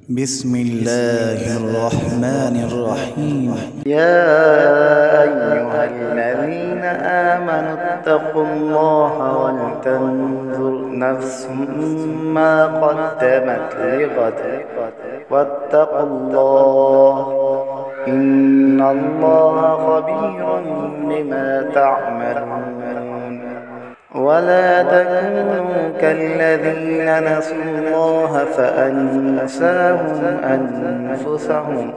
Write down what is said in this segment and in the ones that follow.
بسم الله الرحمن الرحيم. يا أيها الذين آمنوا اتقوا الله ولتنظر نفس ما قدمت لغد واتقوا الله إن الله خبير بما تعملون. ولا تكونوا كالذين نسوا الله فأنساهم أنفسهم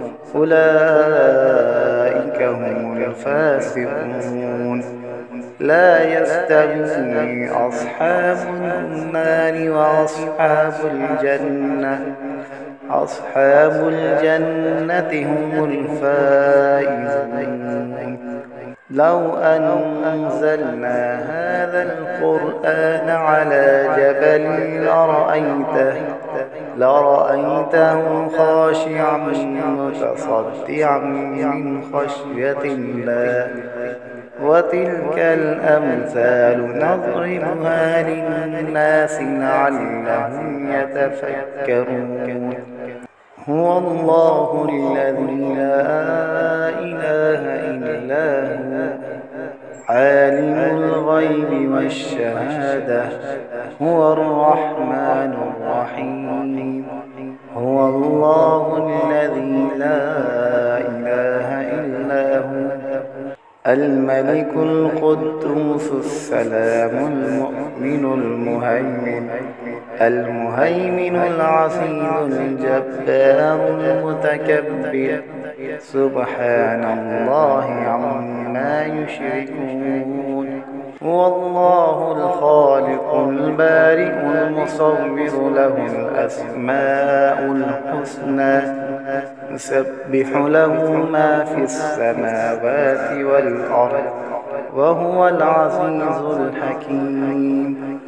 أولئك هم الفاسقون. لا يستوي أصحاب النار وأصحاب الجنة هم الفائزون. لو أنزلنا هذا القرآن على جبل لرأيته خاشعا متصدعا من خشية الله. وتلك الأمثال نضربها للناس لعلهم يتفكرون. هو الله الذي لا إله إلا هو عالم الغيب والشهادة هو الرحمن الرحيم. هو الله الذي لا إله إلا هو الملك القدوس السلام المؤمن المهيمن العزيز الجبار المتكبر سبحان الله عما يشركون. هو الله الخالق البارئ المصور له الأسماء الحسنى يسبح له ما في السماوات والأرض وهو العزيز الحكيم.